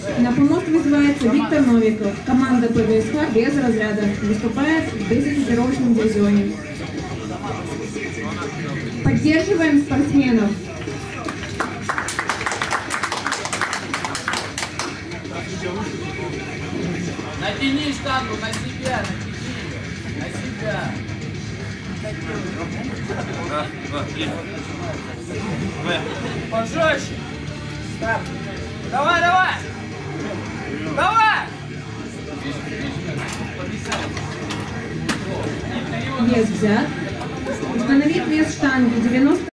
На помост вызывается Виктор Новиков. Команда ПВСК без разряда. Выступает в дезэкипировочном дивизионе. Поддерживаем спортсменов. Натяни штангу на себя, натяни, на себя. Раз, два, три. Пожестче. Старт. Давай, давай. Давай. Вес взят. Установить вес штанги 90.